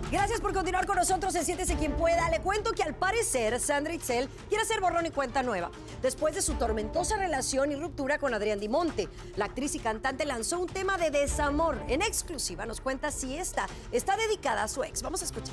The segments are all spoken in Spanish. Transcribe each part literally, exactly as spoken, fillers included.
Gracias por continuar con nosotros en Siéntese Quien Pueda. Le cuento que al parecer Sandra Itzel quiere hacer borrón y cuenta nueva. Después de su tormentosa relación y ruptura con Adrián Dimonte, la actriz y cantante lanzó un tema de desamor. En exclusiva nos cuenta si esta está dedicada a su ex. Vamos a escuchar.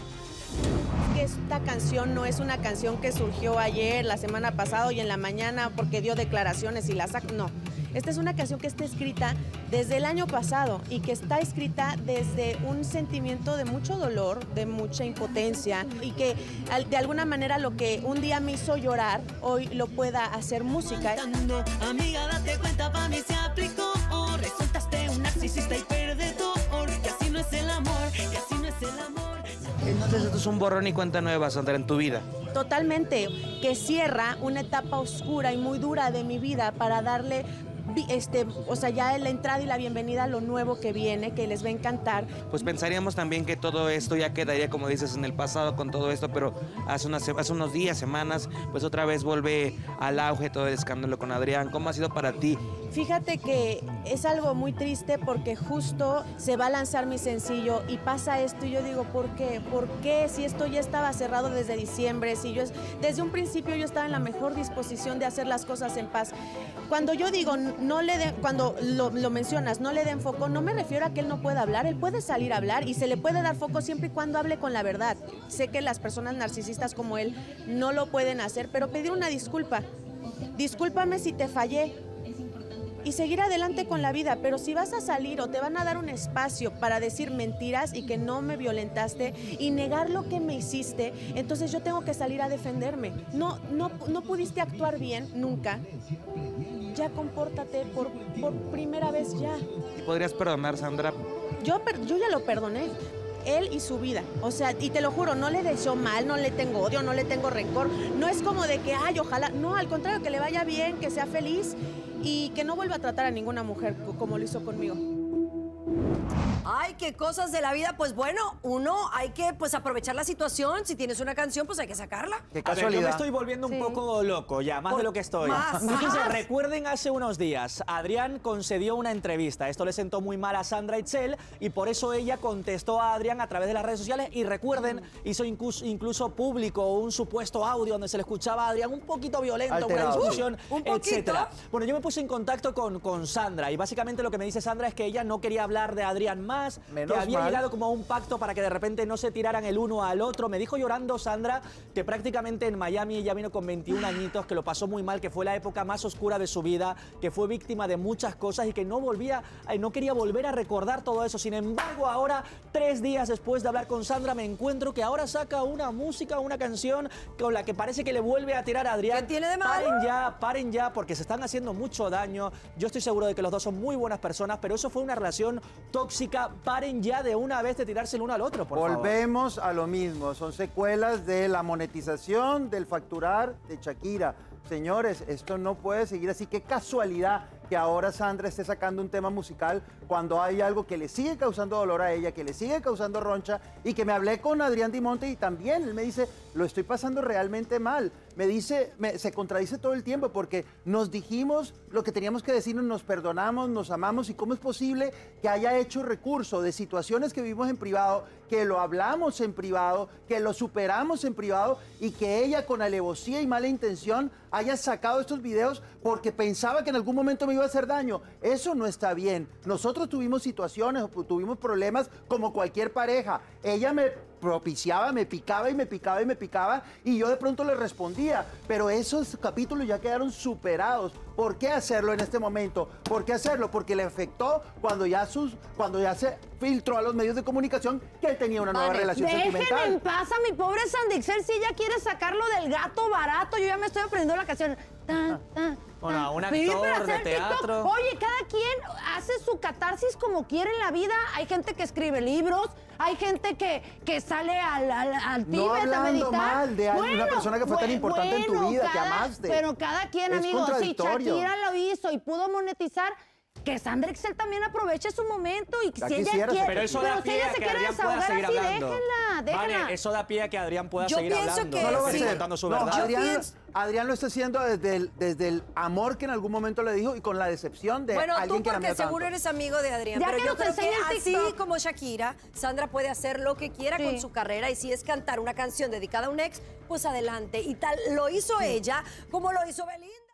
Esta canción no es una canción que surgió ayer, la semana pasada y en la mañana porque dio declaraciones y la sacó. No. Esta es una canción que está escrita desde el año pasado y que está escrita desde un sentimiento de mucho dolor, de mucha impotencia y que de alguna manera lo que un día me hizo llorar, hoy lo pueda hacer música. Amiga, date cuenta, pa' mí se aplicó. Resultaste un narcisista y perdedor. Que así no es el amor, que así no es el amor. Entonces esto es un borrón y cuenta nueva, Sandra, en tu vida. Totalmente, que cierra una etapa oscura y muy dura de mi vida para darle Este, o sea, ya la entrada y la bienvenida a lo nuevo que viene, que les va a encantar. Pues pensaríamos también que todo esto ya quedaría, como dices, en el pasado con todo esto, pero hace, unas, hace unos días, semanas, pues otra vez vuelve al auge todo el escándalo con Adrián. ¿Cómo ha sido para ti? Fíjate que es algo muy triste porque justo se va a lanzar mi sencillo y pasa esto y yo digo, ¿por qué? ¿Por qué? Si esto ya estaba cerrado desde diciembre, si yo desde un principio yo estaba en la mejor disposición de hacer las cosas en paz. Cuando yo digo, no le den, cuando lo, lo mencionas, no le den foco, no me refiero a que él no pueda hablar, él puede salir a hablar y se le puede dar foco siempre y cuando hable con la verdad. Sé que las personas narcisistas como él no lo pueden hacer, pero pedir una disculpa. Discúlpame si te fallé. Y seguir adelante con la vida, pero si vas a salir o te van a dar un espacio para decir mentiras y que no me violentaste y negar lo que me hiciste, entonces yo tengo que salir a defenderme. No, no, no pudiste actuar bien, nunca. Ya compórtate por, por primera vez ya. ¿Y podrías perdonar, Sandra? Yo, yo ya lo perdoné. Él y su vida, o sea, y te lo juro, no le deseo mal, no le tengo odio, no le tengo rencor, no es como de que, ay, ojalá, no, al contrario, que le vaya bien, que sea feliz y que no vuelva a tratar a ninguna mujer como lo hizo conmigo. Ay, qué cosas de la vida. Pues bueno, uno hay que pues aprovechar la situación. Si tienes una canción, pues hay que sacarla. Qué casualidad. A ver, yo me estoy volviendo sí. un poco loco ya, más Por, de lo que estoy. Más, Fíjense, más. recuerden hace unos días, Adrián concedió una entrevista. Esto le sentó muy mal a Sandra Itzel y por eso ella contestó a Adrián a través de las redes sociales. Y recuerden, hizo incluso, incluso público un supuesto audio donde se le escuchaba a Adrián un poquito violento, Alterado. una discusión, Uh, un poquito. etcétera. Bueno, yo me puse en contacto con, con Sandra y básicamente lo que me dice Sandra es que ella no quería hablar de Adrián más, Menos que había mal. llegado como a un pacto para que de repente no se tiraran el uno al otro. Me dijo llorando Sandra que prácticamente en Miami ella vino con veintiún añitos, que lo pasó muy mal, que fue la época más oscura de su vida, que fue víctima de muchas cosas y que no volvía, eh, no quería volver a recordar todo eso. Sin embargo, ahora, tres días después de hablar con Sandra, me encuentro que ahora saca una música, una canción con la que parece que le vuelve a tirar a Adrián. ¿Qué tiene de malo? Paren ya, paren ya, porque se están haciendo mucho daño. Yo estoy seguro de que los dos son muy buenas personas, pero eso fue una relación tóxica. Paren ya de una vez de tirarse el uno al otro, por favor. Volvemos a lo mismo, son secuelas de la monetización, del facturar de Shakira. Señores, esto no puede seguir así. Qué casualidad que ahora Sandra esté sacando un tema musical cuando hay algo que le sigue causando dolor a ella, que le sigue causando roncha, y que me hablé con Adrián Dimonte y también él me dice, lo estoy pasando realmente mal. Me dice, me, se contradice todo el tiempo porque nos dijimos lo que teníamos que decirnos, nos perdonamos, nos amamos, y cómo es posible que haya hecho recurso de situaciones que vivimos en privado, que lo hablamos en privado, que lo superamos en privado, y que ella con alevosía y mala intención haya sacado estos videos porque pensaba que en algún momento me iba a hacer daño. Eso no está bien. Nosotros tuvimos situaciones, tuvimos problemas como cualquier pareja. Ella me propiciaba, me picaba y me picaba y me picaba y yo de pronto le respondía, pero esos capítulos ya quedaron superados. ¿Por qué hacerlo en este momento? ¿Por qué hacerlo? Porque le afectó cuando ya sus, cuando ya se filtró a los medios de comunicación que él tenía una nueva Vale, relación Dejen sentimental. en paz a mi pobre Sandra Itzel, si ella quiere sacarlo del gato barato. Yo ya me estoy aprendiendo la canción. Tan, tan, Bueno, tan. un Vivir actor para de hacer TikTok. teatro. Oye, cada quien hace su catarsis como quiere en la vida. Hay gente que escribe libros, hay gente que, que sale al, al, al Tíbet No a hablando meditar. mal de alguien, una persona que fue tan bue- importante en tu bueno, vida, que cada- amaste. Pero cada quien, Es amigos, si contradictorio. Shakira lo hizo y pudo monetizar, que Sandra Itzel también aproveche su momento y Ya si ella quisieras, quiere, pero eso da si pie ella a se que quiere Adrián pueda desahogar seguir así, hablando. déjenla. déjenla, déjenla. Vale, eso da pie a que Adrián pueda Yo seguir pienso hablando. que No lo va a sí. hacer. contando su No, verdad. Adrián, pienso- Adrián lo está haciendo desde el, desde el amor que en algún momento le dijo y con la decepción de Bueno, alguien tú que la porque amó tanto. seguro eres amigo de Adrián, Ya pero que yo nos creo que enseñe el así TikTok. como Shakira, Sandra puede hacer lo que quiera Sí. con su carrera y si es cantar una canción dedicada a un ex, pues adelante. Y tal lo hizo ella como lo hizo Belinda.